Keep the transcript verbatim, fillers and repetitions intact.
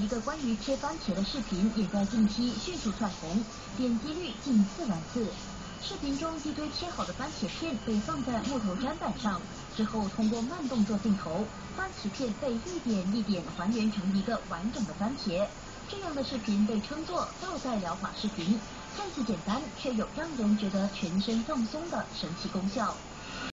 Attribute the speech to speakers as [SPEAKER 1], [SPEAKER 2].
[SPEAKER 1] 一个关于切番茄的视频也在近期迅速窜红，点击率近四万次。视频中一堆切好的番茄片被放在木头砧板上，之后通过慢动作镜头，番茄片被一点一点还原成一个完整的番茄。这样的视频被称作倒带疗法视频，看似简单，却有让人觉得全身放松的神奇功效。